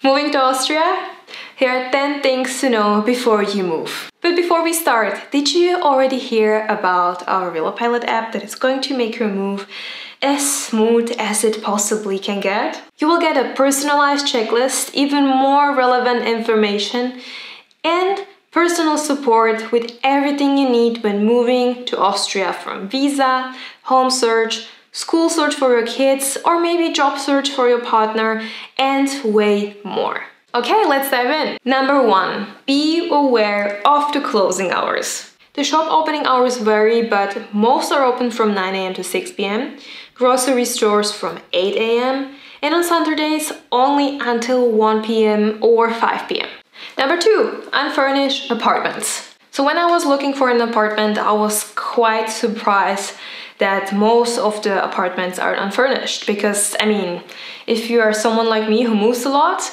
Moving to Austria? Here are 10 things to know before you move. But before we start, did you already hear about our Willowpilot app that is going to make your move as smooth as it possibly can get? You will get a personalized checklist, even more relevant information, and personal support with everything you need when moving to Austria, from visa, home search, school search for your kids, or maybe job search for your partner, and way more. Okay, let's dive in. Number 1, be aware of the closing hours. The shop opening hours vary, but most are open from 9 a.m. to 6 p.m., grocery stores from 8 a.m., and on Saturdays only until 1 p.m. or 5 p.m. Number 2, unfurnished apartments. So when I was looking for an apartment, I was quite surprised that most of the apartments are unfurnished, because if you are someone like me who moves a lot,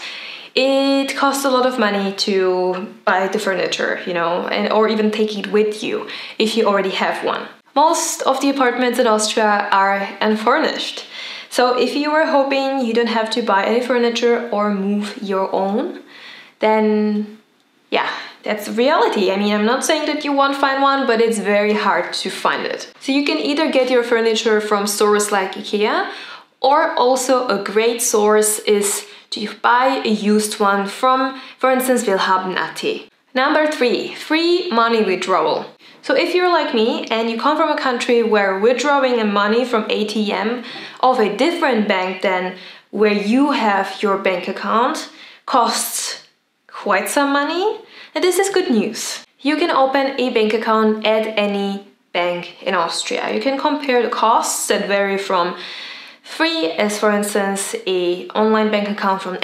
it costs a lot of money to buy the furniture, or even take it with you if you already have one. Most of the apartments in Austria are unfurnished. So if you were hoping you don't have to buy any furniture or move your own, then yeah, that's reality. I'm not saying that you won't find one, but it's very hard to find it. So you can either get your furniture from stores like IKEA, or also a great source is to buy a used one from, for instance, Willhaben.at. Number 3, free money withdrawal. So if you're like me and you come from a country where withdrawing money from ATM of a different bank than where you have your bank account costs quite some money, and this is good news. You can open a bank account at any bank in Austria. You can compare the costs that vary from free, as for instance a online bank account from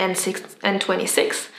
N26,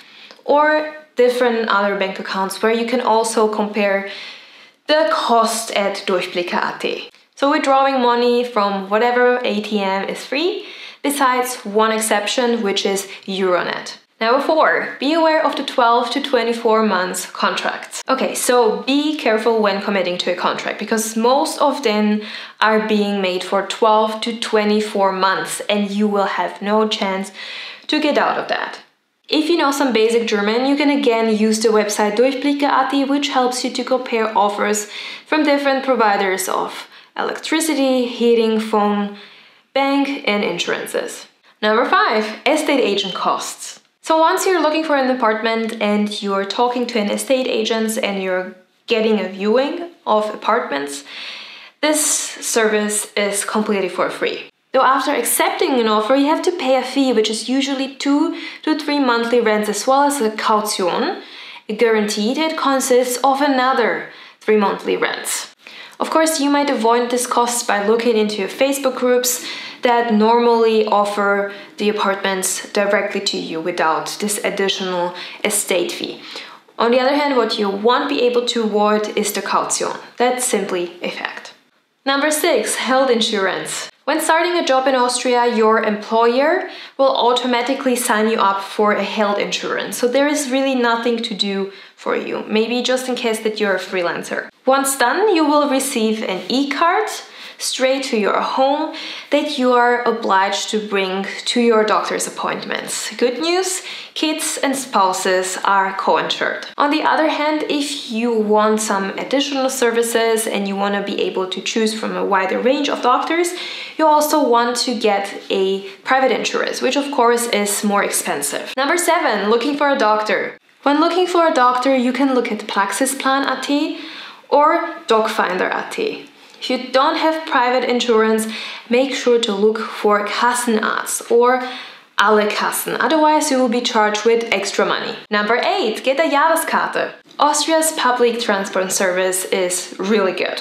or different other bank accounts where you can also compare the cost at Durchblicke.at. So withdrawing money from whatever ATM is free, besides one exception, which is Euronet. Number 4, be aware of the 12 to 24 months contracts. Okay, so be careful when committing to a contract, because most of them are being made for 12 to 24 months and you will have no chance to get out of that. If you know some basic German, you can again use the website Durchblicke.at, which helps you to compare offers from different providers of electricity, heating, phone, bank, and insurances. Number 5, estate agent costs. So once you're looking for an apartment and you're talking to an estate agent and you're getting a viewing of apartments, this service is completely for free. Though after accepting an offer, you have to pay a fee, which is usually 2 to 3 monthly rents, as well as a caution, a guarantee that consists of another 3 monthly rents. Of course, you might avoid this cost by looking into Facebook groups that normally offer the apartments directly to you without this additional estate fee. On the other hand, what you won't be able to avoid is the caution. That's simply a fact. Number 6, health insurance. When starting a job in Austria, your employer will automatically sign you up for a health insurance. So there is really nothing to do for you, maybe just in case that you're a freelancer. Once done, you will receive an e-card straight to your home that you are obliged to bring to your doctor's appointments. Good news, kids and spouses are co-insured. On the other hand, if you want some additional services and you want to be able to choose from a wider range of doctors, you also want to get a private insurance, which of course is more expensive. Number 7, looking for a doctor. When looking for a doctor, you can look at Praxisplan.at or Docfinder.at. If you don't have private insurance, make sure to look for Kassenarzt or Alle Kassen, otherwise you will be charged with extra money. Number 8, get a Jahreskarte. Austria's public transport service is really good.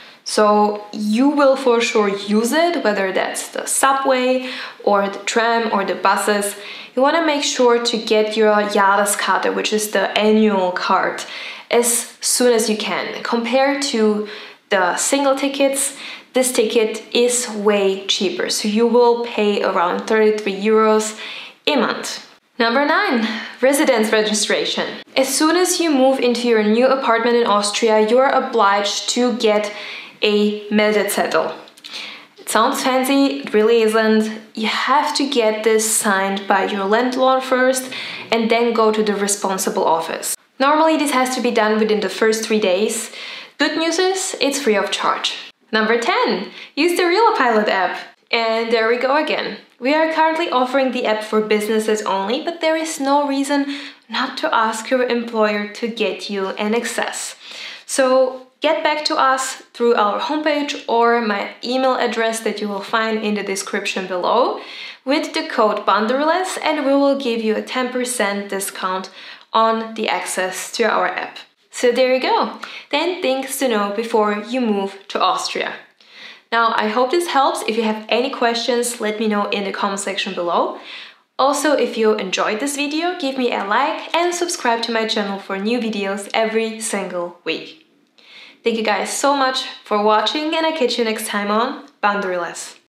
So you will for sure use it, whether that's the subway or the tram or the buses. You want to make sure to get your Jahreskarte, which is the annual card, as soon as you can. Compared to the single tickets, this ticket is way cheaper, so you will pay around 33 euros a month. Number 9, residence registration. As soon as you move into your new apartment in Austria, you are obliged to get a Meldezettel. It sounds fancy, it really isn't. You have to get this signed by your landlord first and then go to the responsible office. Normally this has to be done within the first 3 days. Good news is, it's free of charge. Number 10, use the ReloPilot app. And there we go again. We are currently offering the app for businesses only, but there is no reason not to ask your employer to get you an access. So get back to us through our homepage or my email address that you will find in the description below with the code Boundaryless, and we will give you a 10% discount on the access to our app. So there you go, 10 things to know before you move to Austria. Now, I hope this helps. If you have any questions, let me know in the comment section below. Also, if you enjoyed this video, give me a like and subscribe to my channel for new videos every single week. Thank you guys so much for watching, and I catch you next time on Boundaryless.